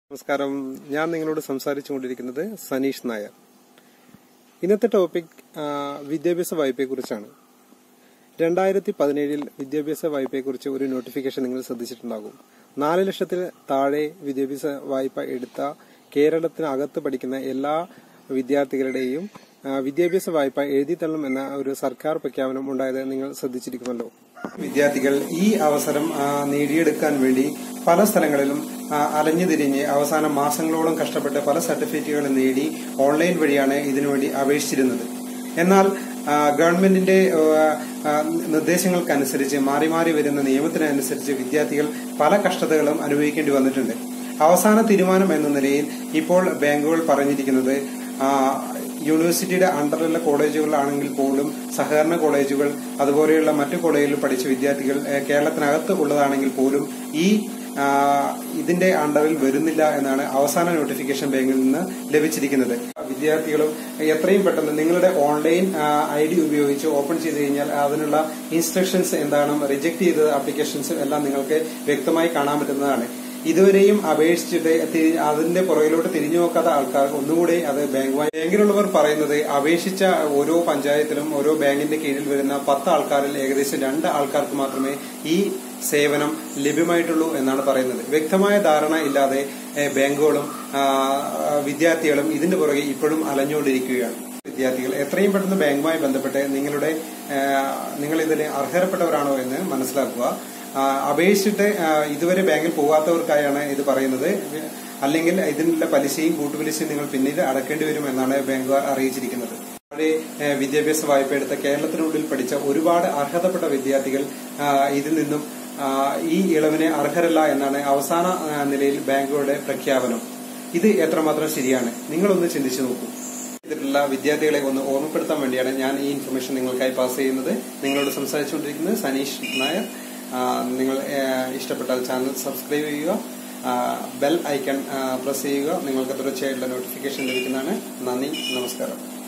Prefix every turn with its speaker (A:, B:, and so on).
A: നമസ്കാരം. ഞാൻ നിങ്ങളോട് സംസാരിച്ചുകൊണ്ടിരിക്കുന്നത് സനീഷ് നായർ. ഇന്നത്തെ ടോപ്പിക് വിദ്യാഭ്യാസ വായ്പയെക്കുറിച്ചാണ്. 2017 വിദ്യാഭ്യാസ വായ്പയെക്കുറിച്ച് ഒരു നോട്ടിഫിക്കേഷൻ നിങ്ങൾ ശ്രദ്ധിച്ചിട്ടുണ്ടാകും. 4 ലക്ഷത്തിൽ താഴെ വിദ്യാഭ്യാസ വായ്പ എടുത്ത കേരളത്തിനകത്ത് പഠിക്കുന്ന എല്ലാ വിദ്യാർത്ഥികളുടെയും വിദ്യാഭ്യാസ വായ്പ എഴുതിത്തള്ളും എന്ന ഒരു സർക്കാർ പ്രഖ്യാപനം ഉണ്ടായത് നിങ്ങൾ ശ്രദ്ധിച്ചിരിക്കുമല്ലോ. വിദ്യാർത്ഥികൾ ഈ അവസരം നേടിയെടുക്കാൻ വേണ്ടി പല സ്ഥലങ്ങളിലും അലഞ്ഞുതിരിഞ്ഞ് അവസാനം മാസങ്ങളോളം കഷ്ടപ്പെട്ട് പല സർട്ടിഫിക്കറ്റുകളും നേടി ഓൺലൈൻ വഴിയാണ് ഇതിനുവേണ്ടി അപേക്ഷിച്ചിരുന്നത്. എന്നാൽ ഗവൺമെന്റിന്റെ നിർദ്ദേശങ്ങൾക്കനുസരിച്ച് മാറി മാറി വരുന്ന നിയമത്തിനനുസരിച്ച് വിദ്യാർത്ഥികൾ പല കഷ്ടതകളും അനുഭവിക്കേണ്ടി വന്നിട്ടുണ്ട്. അവസാന തീരുമാനം എന്ന നിലയിൽ ഇപ്പോൾ ബാങ്കുകൾ പറഞ്ഞിരിക്കുന്നത് യൂണിവേഴ്സിറ്റിയുടെ അണ്ടറിലുള്ള കോളേജുകളാണെങ്കിൽ പോലും സഹകരണ കോളേജുകൾ അതുപോലെയുള്ള മറ്റു കോളേജുകളിൽ പഠിച്ച വിദ്യാർത്ഥികൾ കേരളത്തിനകത്ത് ഉള്ളതാണെങ്കിൽ പോലും ഇതിന്റെ അണ്ടറിൽ വരുന്നില്ല എന്നാണ് അവസാന നോട്ടിഫിക്കേഷൻ ബാങ്കിൽ നിന്ന് ലഭിച്ചിരിക്കുന്നത്. വിദ്യാർത്ഥികളും എത്രയും പെട്ടെന്ന് നിങ്ങളുടെ ഓൺലൈൻ ID ഉപയോഗിച്ച് ഓപ്പൺ ചെയ്ത് കഴിഞ്ഞാൽ അതിനുള്ള ഇൻസ്ട്രക്ഷൻസ് എന്താണെന്നും റിജക്ട് ചെയ്ത ആപ്ലിക്കേഷൻസും എല്ലാം നിങ്ങൾക്ക് വ്യക്തമായി കാണാൻ പറ്റുന്നതാണ്. ഇതുവരെയും അപേക്ഷിച്ചിട്ട് അതിന്റെ പുറകിലോട്ട് തിരിഞ്ഞു നോക്കാത്ത ആൾക്കാർ ഒന്നുകൂടി അത് ബാങ്കിലുള്ളവർ പറയുന്നത് അപേക്ഷിച്ച ഓരോ പഞ്ചായത്തിലും ഓരോ ബാങ്കിന്റെ കീഴിൽ വരുന്ന 10 ആൾക്കാരിൽ ഏകദേശം 2 ആൾക്കാർക്ക് മാത്രമേ ഈ സേവനം ലഭ്യമായിട്ടുള്ളൂ എന്നാണ് പറയുന്നത്. വ്യക്തമായ ധാരണ ഇല്ലാതെ ബാങ്കുകളും വിദ്യാർത്ഥികളും ഇതിന്റെ പുറകെ ഇപ്പോഴും അലഞ്ഞുകൊണ്ടിരിക്കുകയാണ്. വിദ്യാർത്ഥികൾ എത്രയും പെട്ടെന്ന് ബാങ്കുമായി ബന്ധപ്പെട്ട് നിങ്ങൾ ഇതിന് അർഹരപ്പെട്ടവരാണോ എന്ന് മനസ്സിലാക്കുക. അപേക്ഷിച്ചിട്ട് ഇതുവരെ ബാങ്കിൽ പോകാത്തവർക്കായാണ് ഇത് പറയുന്നത്. അല്ലെങ്കിൽ ഇതിനുള്ള പലിശയും കൂട്ടുപലിശയും നിങ്ങൾ പിന്നീട് അടക്കേണ്ടി വരും എന്നാണ് ബാങ്കുകാർ അറിയിച്ചിരിക്കുന്നത്. വിദ്യാഭ്യാസ വായ്പ എടുത്ത കേരളത്തിനുള്ളിൽ പഠിച്ച ഒരുപാട് അർഹതപ്പെട്ട വിദ്യാർത്ഥികൾ ഇതിൽ നിന്നും ഈ ഇളവിന് അർഹരല്ല എന്നാണ് അവസാന നിലയിൽ ബാങ്കുകളുടെ പ്രഖ്യാപനം. ഇത് എത്രമാത്രം ശരിയാണ്? നിങ്ങളൊന്ന് ചിന്തിച്ചു നോക്കൂ. ഇതിലുള്ള വിദ്യാർത്ഥികളെ ഒന്ന് ഓർമ്മപ്പെടുത്താൻ വേണ്ടിയാണ് ഞാൻ ഈ ഇൻഫർമേഷൻ നിങ്ങൾക്കായി പാസ് ചെയ്യുന്നത്. നിങ്ങളോട് സംസാരിച്ചുകൊണ്ടിരിക്കുന്നത് സനീഷ് നായർ. നിങ്ങൾ ഇഷ്ടപ്പെട്ടാൽ ചാനൽ സബ്സ്ക്രൈബ് ചെയ്യുക, ബെൽ ഐക്കൺ പ്രസ് ചെയ്യുക. നിങ്ങൾക്ക് തുടർച്ചയായിട്ടുള്ള നോട്ടിഫിക്കേഷൻ ലഭിക്കുന്നതാണ്. നന്ദി, നമസ്കാരം.